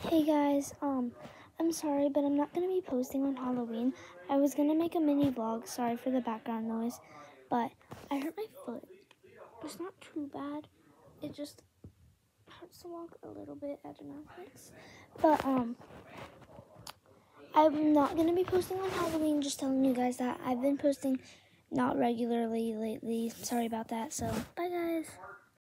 Hey guys, I'm sorry, but I'm not gonna be posting on Halloween. I was gonna make a mini vlog, sorry for the background noise, but I hurt my foot. It's not too bad. It just hurts to walk a little bit. I don't know. But I'm not gonna be posting on Halloween, just telling you guys that I've been posting not regularly lately. Sorry about that. So bye guys.